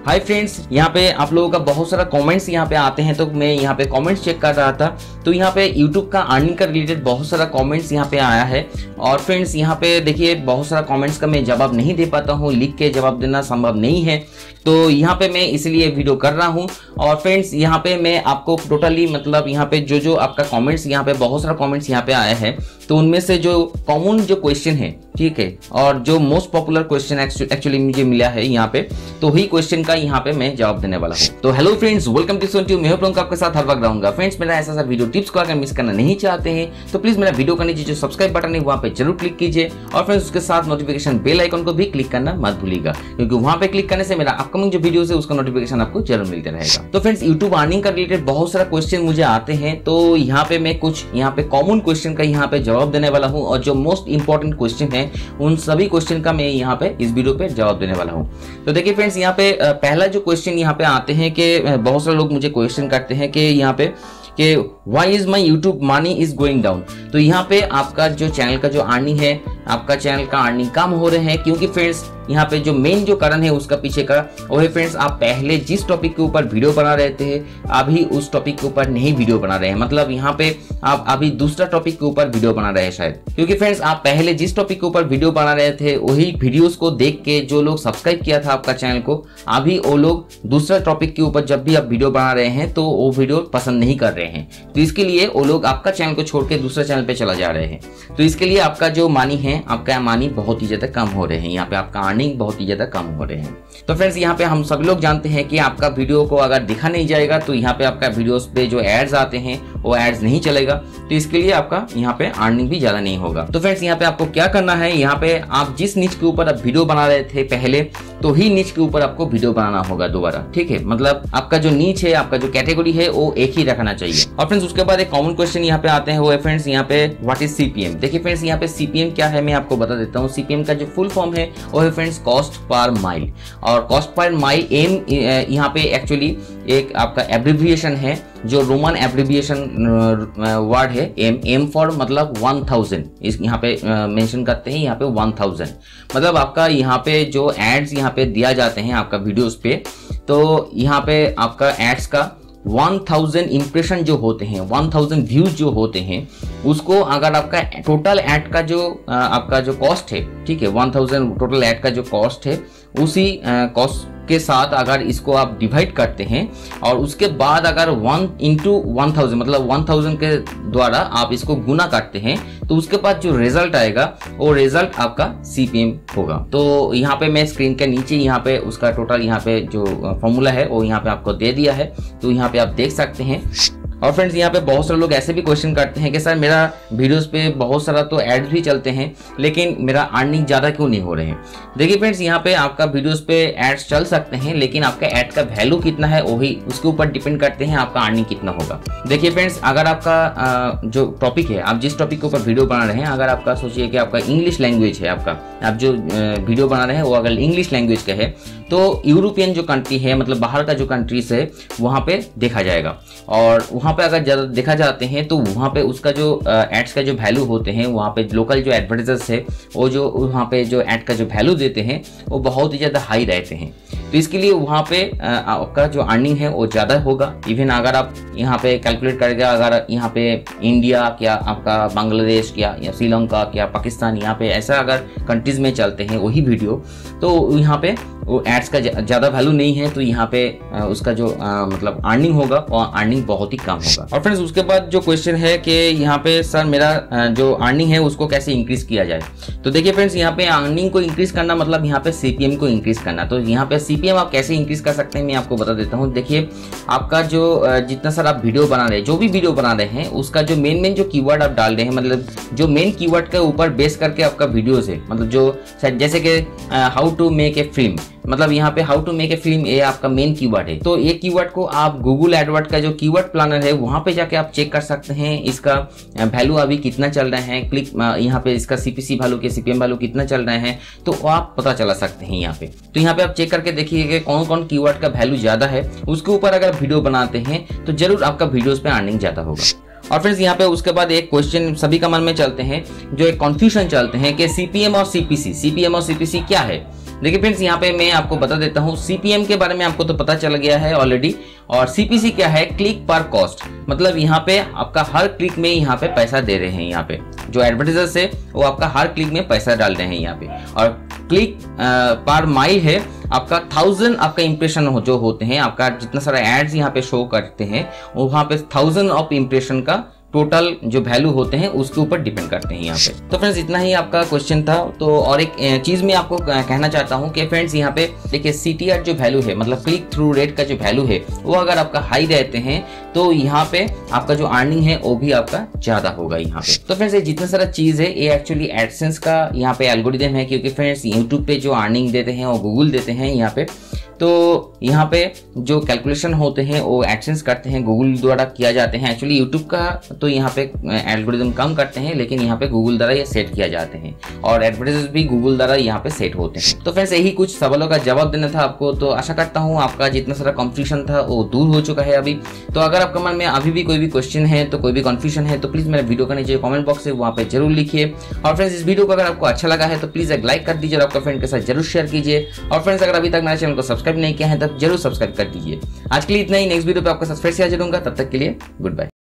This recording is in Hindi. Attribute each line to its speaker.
Speaker 1: हाय फ्रेंड्स, यहाँ पे आप लोगों का बहुत सारा कमेंट्स यहाँ पे आते हैं, तो मैं यहाँ पे कमेंट्स चेक कर रहा था, तो यहाँ पे यूट्यूब का अर्निंग का रिलेटेड बहुत सारा कमेंट्स यहाँ पे आया है। और फ्रेंड्स यहाँ पे देखिए बहुत सारा कमेंट्स का मैं जवाब नहीं दे पाता हूँ, लिख के जवाब देना संभव नहीं है, तो यहाँ पे मैं इसलिए वीडियो कर रहा हूँ। और फ्रेंड्स यहाँ पे मैं आपको टोटली मतलब यहाँ पे जो आपका कमेंट्स यहाँ पे बहुत सारा कमेंट्स यहाँ पे आया है, तो उनमें से जो कॉमन जो क्वेश्चन है, ठीक है, और जो मोस्ट पॉपुलर क्वेश्चन एक्चुअली मुझे मिला है यहाँ पे, तो वही क्वेश्चन का यहाँ पे मैं जवाब देने वाला हूँ। तो hello friends, welcome to Son Tube. मैं हूं आपके साथ हर वक्त रहूंगा। फ्रेंड्स मेरा ऐसा वीडियो टिप्स को अगर मिस करना नहीं चाहते हैं तो प्लीज मेरा वीडियो का नीचे जो सब्सक्राइब बटन है वहां पे जरूर क्लिक कीजिए, और फ्रेंड्स उसके साथ नोटिफिकेशन बेल आइकन को भी क्लिक करना मत भूलिएगा, क्योंकि वहां पे क्लिक करने से मेरा अपकमिंग जो वीडियो है उसका नोटिफिकेशन आपको जरूर मिलता रहेगा। तो फ्रेंड्स यूट्यूब अर्निंग का रिलेटेड बहुत सारा क्वेश्चन मुझे आते हैं, तो यहाँ पे मैं कुछ यहाँ पे कॉमन क्वेश्चन का यहाँ पे जवाब देने वाला हूँ, और जो मोस्ट इंपॉर्टेंट क्वेश्चन है उन सभी क्वेश्चन का मैं यहाँ पे इस वीडियो पे जवाब देने वाला हूँ। तो देखिए फ्रेंड्स यहाँ पे पहला जो क्वेश्चन यहाँ पे आते हैं कि बहुत सारे लोग मुझे क्वेश्चन करते हैं कि यहाँ पे कि why is my YouTube money is going down. तो यहाँ पे आपका जो चैनल का जो अर्निंग है, आपका चैनल का अर्निंग कम हो रहे हैं, क्योंकि फ्रेंड्स यहाँ पे जो मेन जो कारण है उसका पीछे का वो है फ्रेंड्स, आप पहले जिस टॉपिक के ऊपर वीडियो बना रहे थे अभी उस टॉपिक के ऊपर नहीं वीडियो बना रहे हैं। मतलब यहाँ पे आप अभी दूसरा टॉपिक के ऊपर वीडियो बना रहे हैं शायद, क्योंकि फ्रेंड्स आप पहले जिस टॉपिक के ऊपर वीडियो बना रहे थे वही वीडियोस को देख के जो लोग सब्सक्राइब किया था आपका चैनल को, अभी वो लोग दूसरा टॉपिक के ऊपर जब भी आप वीडियो बना रहे हैं तो वो वीडियो पसंद नहीं कर रहे हैं, तो इसके लिए वो लोग आपका चैनल को छोड़ के दूसरे चैनल पे चला जा रहे हैं। तो इसके लिए आपका जो मनी है, आपका मनी बहुत ही ज्यादा कम हो रहे हैं, यहाँ पे आपका अर्निंग बहुत ही ज्यादा कम हो रहे हैं। तो फ्रेंड्स यहाँ पे हम सभी लोग जानते हैं कि आपका वीडियो को अगर दिखा नहीं जाएगा तो यहाँ पे आपका वीडियोस पे जो एड्स आते हैं वो एड्स नहीं चलेगा, तो इसके लिए आपका यहाँ पे अर्निंग भी ज्यादा नहीं होगा। तो फ्रेंड्स यहाँ पे आपको क्या करना है, यहाँ पे आप जिस नीच के ऊपर आप वीडियो बना रहे थे पहले, तो ही नीच के ऊपर आपको वीडियो बनाना होगा दोबारा, ठीक है। मतलब आपका जो नीच है, आपका जो कैटेगरी है वो एक ही रखना चाहिए। और फ्रेंड्स उसके बाद एक कॉमन क्वेश्चन यहाँ पे आते हैं, वो है फ्रेंड्स यहाँ पे व्हाट इज सीपीएम। देखिए फ्रेंड्स यहाँ पे सीपीएम क्या है मैं आपको बता देता हूँ। सीपीएम का जो फुल फॉर्म है वो है फ्रेंड्स कॉस्ट पर माइल, और कॉस्ट पर माइल एम यहाँ पे एक्चुअली एक आपका एब्रिविएशन है, जो रोमन एब्रिविएशन वर्ड है एम फॉर मतलब 1000, इस यहाँ पे मेंशन करते हैं यहाँ पे 1000। मतलब आपका यहाँ पे जो एड्स यहाँ पे दिया जाते हैं आपका वीडियोस पे, तो यहाँ पे आपका एड्स का 1000 इंप्रेशन जो होते हैं, 1000 व्यूज जो होते हैं, उसको अगर आपका टोटल ऐड का जो आपका जो कॉस्ट है, ठीक है, 1000 टोटल ऐड का जो कॉस्ट है, उसी कॉस्ट के साथ अगर इसको आप डिवाइड करते हैं और उसके बाद अगर 1 into 1000 मतलब 1000 के द्वारा आप इसको गुना करते हैं, तो उसके बाद जो रिजल्ट आएगा वो रिजल्ट आपका सीपीएम होगा। तो यहाँ पे मैं स्क्रीन के नीचे यहाँ पे उसका टोटल यहाँ पे जो फॉर्मूला है वो यहाँ पे आपको दे दिया है, तो यहाँ पे आप देख सकते हैं। और फ्रेंड्स यहाँ पे बहुत सारे लोग ऐसे भी क्वेश्चन करते हैं कि सर मेरा वीडियोस पे बहुत सारा तो एड्स भी चलते हैं, लेकिन मेरा अर्निंग ज़्यादा क्यों नहीं हो रहे हैं। देखिए फ्रेंड्स यहाँ पे आपका वीडियोस पे एड्स चल सकते हैं, लेकिन आपका एड का वैल्यू कितना है वही उसके ऊपर डिपेंड करते हैं आपका अर्निंग कितना होगा। देखिए फ्रेंड्स अगर आपका जो टॉपिक है, आप जिस टॉपिक के ऊपर वीडियो बना रहे हैं, अगर आपका सोचिए कि आपका इंग्लिश लैंग्वेज है, आपका आप जो वीडियो बना रहे हैं वो अगर इंग्लिश लैंग्वेज का है, तो यूरोपियन जो कंट्री है, मतलब बाहर का जो कंट्रीज है वहाँ पे देखा जाएगा, और वहाँ पे अगर ज़्यादा देखा जाते हैं तो वहाँ पे उसका जो एड्स का जो वैल्यू होते हैं, वहाँ पे लोकल जो एडवर्टाइजर्स है वो जो वहाँ पे जो एड का जो वैल्यू देते हैं वो बहुत ही ज़्यादा हाई रहते हैं, तो इसके लिए वहाँ पे आपका जो अर्निंग है वो ज़्यादा होगा। इवन अगर आप यहाँ पे कैलकुलेट करेगा, अगर यहाँ पे इंडिया क्या आपका बांग्लादेश क्या या श्रीलंका क्या पाकिस्तान, यहाँ पे ऐसा अगर कंट्रीज में चलते हैं वही वीडियो, तो यहाँ पे वो एड्स का ज़्यादा वैल्यू नहीं है, तो यहाँ पे उसका जो मतलब अर्निंग होगा वो अर्निंग बहुत ही कम होगा। और फ्रेंड्स उसके बाद जो क्वेश्चन है कि यहाँ पे सर मेरा जो अर्निंग है उसको कैसे इंक्रीज किया जाए। तो देखिए फ्रेंड्स यहाँ पे अर्निंग को इंक्रीज करना मतलब यहाँ पे सीपीएम को इंक्रीज करना। तो यहाँ पे सीपीएम आप कैसे इंक्रीज कर सकते हैं मैं आपको बता देता हूँ। देखिए आपका जो जितना सर आप वीडियो बना रहे हैं, जो भी वीडियो बना रहे हैं, उसका जो मेन जो कीवर्ड आप डाल रहे हैं, मतलब जो मेन कीवर्ड के ऊपर बेस करके आपका वीडियोस है, मतलब जो जैसे कि how to make a film, मतलब यहाँ पे how to make a film ये आपका मेन कीवर्ड है, तो ये कीवर्ड को आप गूगल एडवर्ड का जो कीवर्ड प्लानर है वहाँ पे जाके आप चेक कर सकते हैं इसका वैल्यू अभी कितना चल रहा है, क्लिक यहाँ पे इसका सीपीसी वैल्यू के सीपीएम वैल्यू कितना चल रहे हैं, तो आप पता चला सकते हैं यहाँ पे। तो यहाँ पे आप चेक करके देखिए कि कौन कौन कीवर्ड का वैल्यू ज्यादा है, उसके ऊपर अगर वीडियो बनाते हैं तो जरूर आपका वीडियोस पे अर्निंग ज्यादा होगा। और फ्रेंड्स यहाँ पे उसके बाद एक क्वेश्चन सभी का मन में चलते हैं, जो एक कन्फ्यूजन चलते हैं कि सीपीएम और सीपीसी क्या है। देखिए फ्रेंड्स, यहाँ पे मैं आपको बता देता हूँ, CPM के बारे में आपको तो पता चल गया है ऑलरेडी। और CPC क्या है, क्लिक पर कॉस्ट, मतलब यहाँ पे आपका हर क्लिक में यहाँ पे पैसा दे रहे हैं। यहाँ पे जो एडवर्टाइजर्स है वो आपका हर क्लिक में पैसा डाल रहे हैं यहाँ पे। और क्लिक पर माइल है आपका 1000 आपका इंप्रेशन जो होते हैं, आपका जितना सारा एड्स यहाँ पे शो करते हैं वहाँ पे 1000 ऑफ इंप्रेशन का टोटल जो वैल्यू होते हैं उसके ऊपर डिपेंड करते हैं यहाँ पे। तो फ्रेंड्स इतना ही आपका क्वेश्चन था। तो और एक चीज मैं आपको कहना चाहता हूँ कि फ्रेंड्स यहाँ पे देखिए CTR जो वैल्यू है, मतलब क्लिक थ्रू रेट का जो वैल्यू है, वो अगर आपका हाई रहते हैं तो यहाँ पे आपका जो अर्निंग है वो भी आपका ज्यादा होगा यहाँ पे। तो फ्रेंड्स ये जितना सारा चीज है ये एक्चुअली एडसेंस का यहाँ पे एल्गोरिदम है, क्योंकि फ्रेंड्स यूट्यूब पे जो अर्निंग देते हैं वो गूगल देते हैं यहाँ पे। तो यहाँ पे जो कैलकुलेशन होते हैं वो एडसेंस करते हैं गूगल द्वारा किया जाते हैं। एक्चुअली यूट्यूब का तो यहाँ पे एल्गोरिदम कम करते हैं, लेकिन यहाँ पे गूगल द्वारा ये सेट किया जाते हैं और एडवर्टाइजर्स भी गूगल द्वारा यहाँ पे सेट होते हैं। तो फ्रेंड्स यही कुछ सवालों का जवाब देना था आपको। तो आशा करता हूँ आपका जितना सारा कंफ्यूजन था वो दूर हो चुका है अभी। तो अगर आपका मन में अभी भी कोई भी क्वेश्चन है, तो कोई भी कंफ्यूजन है, तो प्लीज मेरे वीडियो का नीचे कमेंट बॉक्स है वहाँ पे जरूर लिखिए। और फ्रेंड्स इस वीडियो को अगर आपको अच्छा लगा है तो प्लीज एक लाइक कर दीजिए और आपका फ्रेंड के साथ जरूर शेयर कीजिए। और फ्रेंड्स अगर अभी तक मेरे चैनल को सब्सक्राइब नहीं किया है तब जरूर सब्सक्राइब कर दीजिए। आज के लिए इतना ही, नेक्स्ट वीडियो पे आपके साथ फिर से हाजिर होऊंगा, तब तक के लिए गुड बाय।